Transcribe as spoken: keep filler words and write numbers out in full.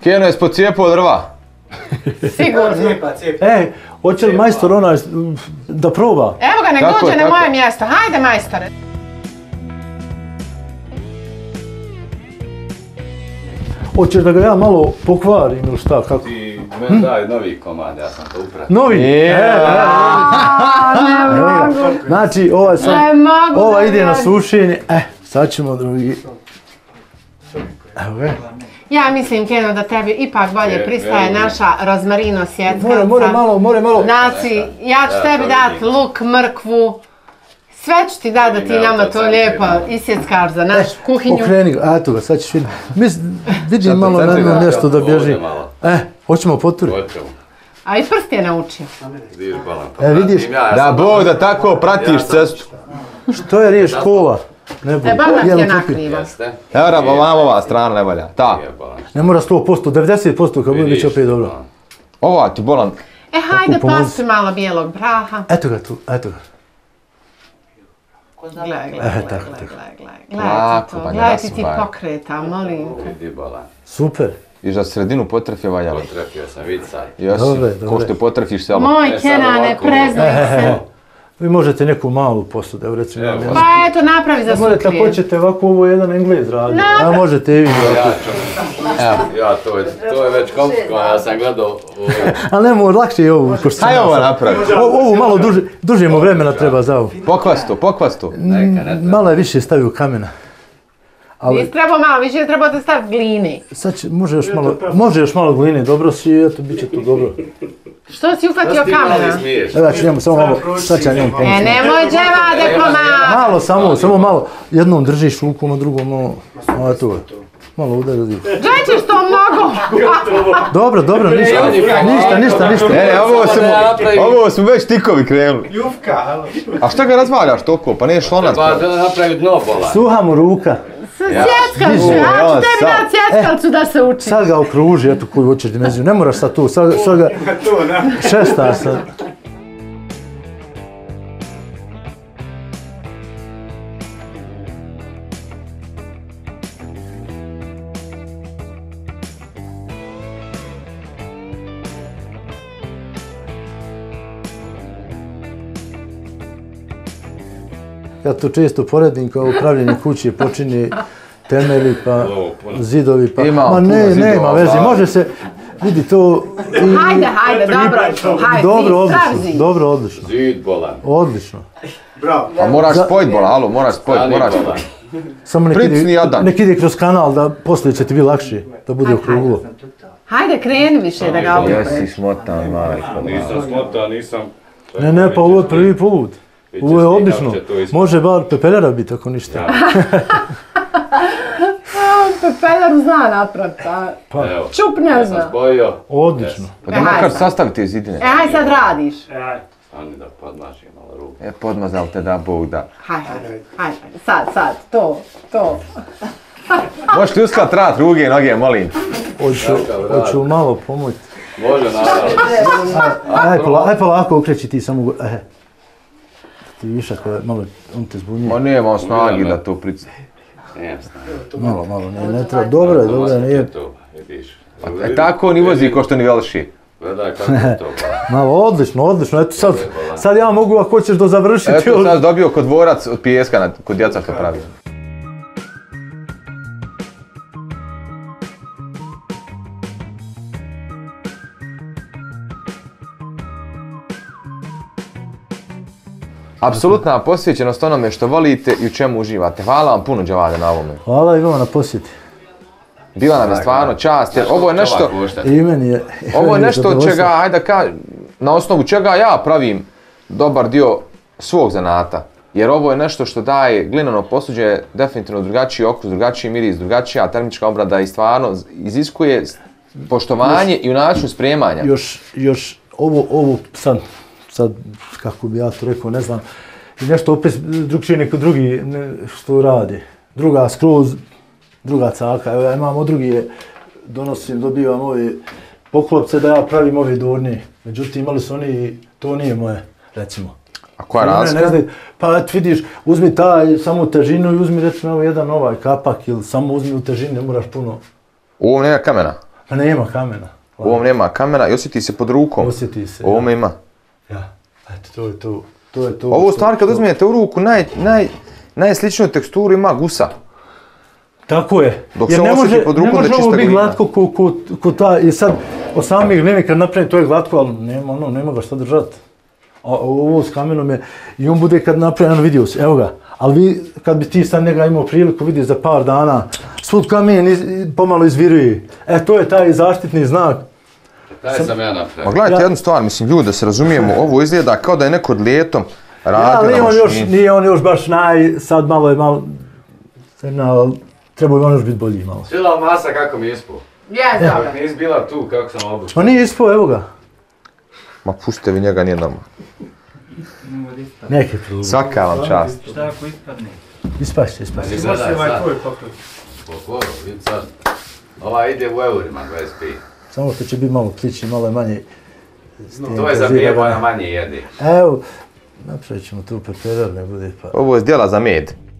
Keno je spod cijepo drva. Sigurno. E, hoće li majstor onaj da proba? Evo ga, nek Tako dođe je, na tako moje je. mjesto. Hajde, majstore. Hoćeš da ga ja malo pokvarim ili šta, kako? Ti meni daj novi komad, ja sam to upratio. Novi? Yeah. A, ne mogu. Znači, ovaj sad, Ne mogu ova da ide na vjerujem. sušenje, e, sad ćemo drugi. Evo ga. Ja mislim, Keno, da tebi ipak bolje Je, pristaje verujem. naša rozmarino sjeckanca. More, more malo, more malo. Znači, ja ću Ja tebi to dat vidim. luk, mrkvu. Sve ću ti dati da ti Vidim, ja nama to to sam lijepo vidim. isjeckaš za našu kuhinju. Okreni ga, eto ga, sad ćeš vidjeti. Mislim, vidim Sad malo na crti jedno ga. mjesto da Ovdje bježi. malo. E, hoćemo poturi. Hoćemo. A i prst je naučio. Vidiš balan. E, vidiš. pratim ja, ja Da sam Bog balan. da tako pratiš Ja sam- cestu. Što je riješ škola? Ne budi. E, balan ti Jedan je kupi. nakrivo. Jeste. Evo nam ovam ova strana ne valja. Ta. Nije balan. Ne mora sto posto, devedeset posto kad bude bit će opet dobro. balan. Ova ti bolan. E, hajde, Tako, pomozi. posti malo bijelog praha. Eto ga tu, eto ga. Gle, gle, gle, E, gle, tako, gle, tako. gle, gle. Gledaj Lako, ti to, pa ga gledaj ti ti nasupaj. pokreta, molim te. Vidi balan. Super. I za sredinu potrefi ovaj jelo. Potrefio sam, vidi sad. Jesi, Dobre, ko dobre. što potrefiš selo. Moj E, sad Kenane, ovako. preznaj se. Vi možete neku malu posudu, evo recimo. Evo, ja ne Pa eto, napravi za Možete, ako suklije. hoćete, ovako ovo je jedan Englez radio. Na. A možete i vi. Ja ću. Ja, to je, to je već komplikovano, ja sam gledao ovo. Ali ne može, lakše je ovo. pošto sam Hajde ja ovo sad- napravi. O- Ovo malo duže, duže mu vremena treba za ovo. Pokvastu, pokvastu. Neka, ne treba. Malo je više stavio kamena. Ali Nisi trebao malo, više trebao da staviti gline. sad će, može još malo, može još malo gline, dobro si, eto, bit će to dobro. Što si ufatio Što ti malo kamena? smiješ? Evo ja ću njemu samo malo, sad ću ja njemu E, pomoći. nemoj dževade komad! Malo, samo, samo malo, jednom držiš ruku, na drugom malo, a tu je. Malo udari. Gdje ćeš to mnogo? Dobro, dobro, ništa, ništa, ništa, ništa. E, ovo su, ovo su već tikovi krenuli. Jufka, A šta ga razvaljaš toliko? Pa nije šlonac. Pa da napravi dno bolan. Suha mu ruka, Sjeckalcu, Diže, ja ću ja, tebi sad. dati sjeckalcu da se uči. sad ga okruži, eto koju hoćeš dimenziju, ne moraš sad tu, sad, sad ga to na. šesta sad. Ja to često poredim kao pravljenje kuće, počinje temelji, pa zidovi, pa... Ima Ma puno ne, zidova, nema veze, da. može se, vidi to... i- Hajde, hajde, dobro, hajde, Dobro, zid, prav odlično, zid. dobro, odlično, Zid bolan. odlično. Bravo. A moraš Za- spojit bola, alo, moraš spojit, Stani moraš bolan. Samo nek Pricni ide, jadan. nek ide kroz kanal da poslije će ti biti lakše, da bude Hajde, okruglo. Hajde, kreni više da ga obupe. Jesi smotan, majko. Nisam smotao, nisam... Ne, ne, pa ovo je prvi put. Vidjet Ovo je ćeš ti odlično. kako će to ispasti. Može bar pepeljara biti ako ništa. Pepelaru zna napraviti, a Evo. čup ne Ja sam zna. spojio. Odlično. Pa da makar sastavi te zidine. E, hajde sad radiš. Stani da podmažim malo ruku. E, podmazal te da Bog da. Hajde, hajde, hajde, sad, sad, to, to. Možeš li usklat rat ruge i noge, molim. Hoću, Kakav rad. hoću malo pomoći. Može naravno. Aj, pola, aj polako okreći ti samo go... E. Ti viš ako je malo, on te zbunjuje. Ma nema snagi da to pric... Nijem snagi. Malo, malo, ne, ne treba. Dobro je, dobro je, nije. To, vidiš. E, tako ni vozi ko što ni velši. Gledaj kako je to bolan. Malo, odlično, odlično. Eto sad, sad ja mogu ako hoćeš do završiti. Eto sad dobio kod dvorac od pijeska na, kod djeca što pravi. Apsolutna posvećenost onome što volite i u čemu uživate. Hvala vam puno, Đavade, na ovome. Hvala i vama na posjeti. Bila nam je stvarno čast, jer ovo je nešto, I meni je... ovo je meni nešto od zadovoljstvo. čega, ajde da ka, na osnovu čega ja pravim dobar dio svog zanata. Jer ovo je nešto što daje glinano posuđe definitivno drugačiji okus, drugačiji miris, drugačija termička obrada i stvarno iziskuje poštovanje i u načinu spremanja. Još, još ovo, ovo sad, sad, kako bi ja to rekao, ne znam, i nešto opet drugčije neko drugi ne, što radi. Druga skroz, druga caka, evo ja imam od drugi, donosim, dobivam ove poklopce da ja pravim ove dornije. Međutim, imali su oni, to nije moje, recimo. A koja je Ne, ne razlika? znaju, pa eto vidiš, uzmi taj samo težinu i uzmi recimo evo jedan ovaj kapak ili samo uzmi u težini, ne moraš puno. U ovom nema kamena. Pa nema kamena. U ovom nema kamena i osjeti se pod rukom. Osjeti se. U ovome ima. Ja, eto, to je to. To je to. Ovo u stvari kad uzmijete u ruku, naj, naj, najsličniju teksturu ima gusa. Tako je. Dok Jer se ne osjeti može, pod ne rukom da može je ovo čista biti glina. glatko ko, ko, ko ta, i sad od samih gline kad napravim to je glatko, ali nema, ono, nema ga šta držati. A ovo s kamenom je, i on bude kad napravim, ono vidio si, evo ga. Ali vi, kad bi ti sad njega imao priliku vidjeti za par dana, svud kamen iz, pomalo izviruje. E, to je taj zaštitni znak. Taj sam ja Ma napravio. gledajte Ja- jednu stvar, mislim, ljudi, da se razumijemo, ovo izgleda kao da je neko lijetom Ja, radio ali na on još, mašini. nije on još baš naj, sad malo je malo, ali treba on još biti bolji malo. Svidjela masa kako mi je ispao. Ja, Kako dobro. mi je izbila tu, kako sam obučen. Ma nije ispao, evo ga. Ma pustite vi njega, nije normalno. Neke probu. Svaka vam čast. Šta ako ispadne? Ispašće, ispašće. Ti Može gledaj ovaj sad. tvoj pokret. Pokoro, vidi sad. Ova ide u eurima, dvadeset pet. Samo što će biti malo kliči, malo je manje. To je za prijebojna manje jedi. Evo, napravit ćemo tu peperar, ne bude pa. Ovo je zdjela za med.